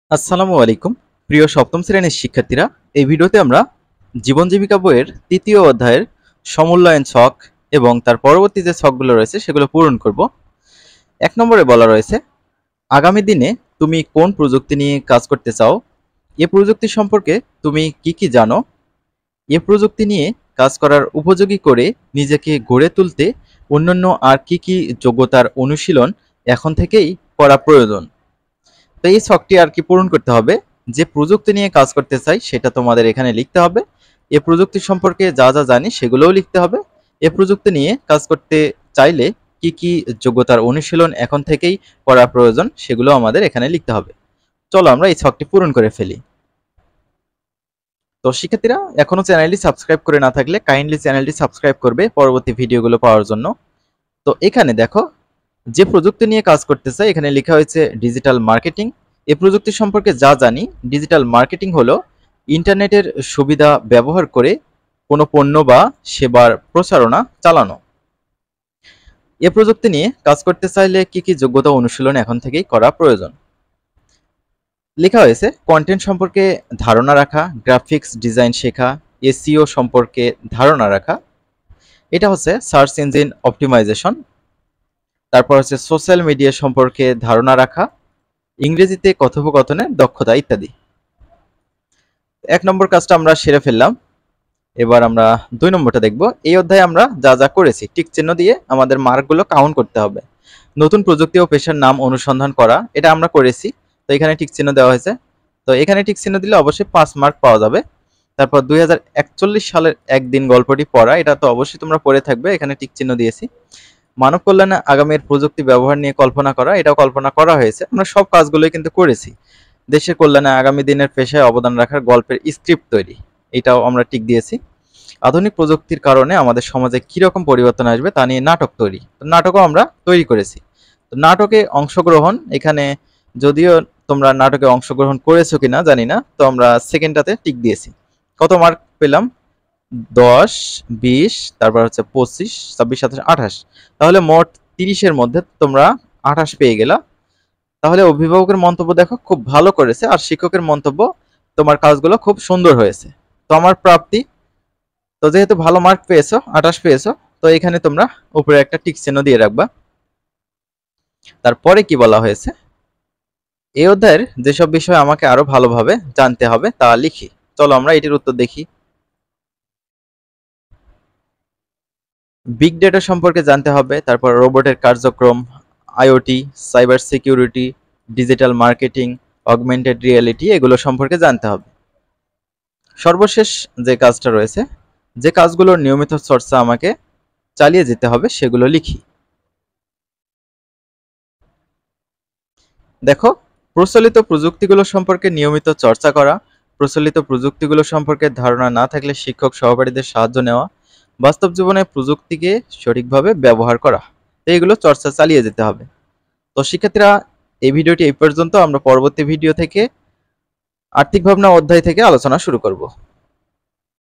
আসসালামু আলাইকুম প্রিয় সপ্তম শ্রেণীর শিক্ষার্থীরা। এই ভিডিওতে আমরা জীবন জীবিকা বইয়ের তৃতীয় অধ্যায়ের সমূল্যায়ন ছক এবং তার পরবর্তী যে ছকগুলো রয়েছে সেগুলো পূরণ করব। 1 নম্বরে বলা রয়েছে, আগামী দিনে তুমি কোন প্রযুক্তি নিয়ে কাজ করতে চাও? এ প্রযুক্তি সম্পর্কে তুমি কি জানো? এ প্রযুক্তি নিয়ে কাজ করার উপযোগী করে নিজেকে গড়ে তুলতে অন্যান্য আর কি যোগ্যতার অনুশীলন এখন থেকেই করা প্রয়োজন? তো এই ছকটি আর কি পূরণ করতে হবে। যে প্রযুক্তি নিয়ে কাজ করতে চাই সেটা তোমাদের এখানে লিখতে হবে। এ প্রযুক্তি সম্পর্কে যা জানি সেগুলোও লিখতে হবে। এ প্রযুক্তি নিয়ে কাজ করতে চাইলে কি যোগ্যতার অনুশীলন এখন থেকেই করা প্রয়োজন সেগুলো আমাদের এখানে লিখতে হবে। চলো আমরা এই ছকটি পূরণ করে ফেলি। তো শিক্ষার্থীরা, এখনো চ্যানেলটি সাবস্ক্রাইব করে না থাকলে কাইন্ডলি চ্যানেলটি সাবস্ক্রাইব করবে পরবর্তী ভিডিওগুলো পাওয়ার জন্য। তো এখানে দেখো, যে প্রযুক্তি নিয়ে কাজ করতে চাই এখানে লেখা হয়েছে ডিজিটাল মার্কেটিং। এই প্রযুক্তি সম্পর্কে যা জানি, ডিজিটাল মার্কেটিং হলো ইন্টারনেটের সুবিধা ব্যবহার করে কোনো পণ্য বা সেবার প্রচারণা চালানো। এ প্রযুক্তি নিয়ে কাজ করতে চাইলে কি যোগ্যতা অনুশীলন এখন থেকেই করা প্রয়োজন। লেখা হয়েছে কন্টেন্ট সম্পর্কে ধারণা রাখা, গ্রাফিক্স ডিজাইন শেখা, এসইও সম্পর্কে ধারণা রাখা, এটা হচ্ছে সার্চ ইঞ্জিন অপটিমাইজেশন। তারপর হচ্ছে সোশ্যাল মিডিয়া সম্পর্কে ধারণা রাখা, ইংরেজিতে কথোপকথনের দক্ষতা ইত্যাদি। 1 নম্বর কাজটা আমরা সেরে ফেললাম। এবার আমরা 2 নম্বরটা দেখব। এই অধ্যায়ে আমরা যা করেছি টিক চিহ্ন দিয়ে আমাদের মার্কগুলো কাউন্ট করতে হবে। নতুন প্রযুক্তি ও পেশার নাম অনুসন্ধান করা, এটা আমরা করেছি, তো এখানে টিক চিহ্ন দেওয়া হয়েছে। তো এখানে টিক চিহ্ন দিলে অবশ্যই 5 মার্ক পাওয়া যাবে। তারপর 2041 সালের একদিন গল্পটি পড়া, এটা তো অবশ্যই তোমরা পড়ে থাকবে, এখানে টিক চিহ্ন দিয়েছি। মানব কল্যাণে আগামীর প্রযুক্তি ব্যবহার নিয়ে কল্পনা করা, এটাও কল্পনা করা হয়েছে। আমরা সব কাজগুলোই কিন্তু করেছি। দেশের কল্যাণে আগামী দিনের পেশায় অবদান রাখার গল্পের স্ক্রিপ্ট তৈরি, এটাও আমরা টিক দিয়েছি। আধুনিক প্রযুক্তির কারণে আমাদের সমাজে কিরকম পরিবর্তন আসবে তা নিয়ে নাটক তৈরি, তো নাটকও আমরা তৈরি করেছি। তো নাটকে অংশগ্রহণ, এখানে যদিও তোমরা নাটকে অংশগ্রহণ করেছো কিনা জানি না, তো আমরা সেকেন্ডটাতে টিক দিয়েছি। কত মার্ক পেলাম? 10, 20, তারপর হচ্ছে 25, 26, 27, 28, তাহলে মোট 30-এর মধ্যে তোমরা 28 পেয়ে গেলা। তাহলে অভিভাবকের মন্তব্য দেখো, খুব ভালো করেছে, আর শিক্ষকের মন্তব্য, তোমার কাজগুলো খুব সুন্দর হয়েছে। তো আমার প্রাপ্তি, তো যেহেতু ভালো মার্ক পেয়েছো, 28 পেয়েছো, তো এখানে তোমরা উপরে একটা টিক চিহ্ন দিয়ে রাখবা। তারপরে কি বলা হয়েছে, এই অধ্যায়ের যেসব বিষয় আমাকে আরো ভালোভাবে জানতে হবে তা লিখি। চলো আমরা এটির উত্তর দেখি। বিগ ডেটা সম্পর্কে জানতে হবে, তারপর রোবটের কার্যক্রম, IoT, cyber security, digital marketing, augmented reality, এগুলো সম্পর্কে জানতে হবে। সর্বশেষ যে কাজটা রয়েছে, যে কাজগুলোর নিয়মিত চর্চা আমাকে চালিয়ে যেতে হবে সেগুলো লিখি। দেখো, প্রচলিত প্রযুক্তিগুলো সম্পর্কে নিয়মিত চর্চা করা, প্রচলিত প্রযুক্তিগুলো সম্পর্কে ধারণা না থাকলে শিক্ষক সহপাঠীদের সাহায্য নেওয়া, বাস্তব জীবনে প্রযুক্তিকে সঠিকভাবে ব্যবহার করা, এইগুলো চর্চা চালিয়ে যেতে হবে। তো শিক্ষার্থীরা, এই ভিডিওটি এই পর্যন্ত। আমরা পরবর্তী ভিডিও থেকে আর্থিক ভাবনা অধ্যায় থেকে আলোচনা শুরু করব।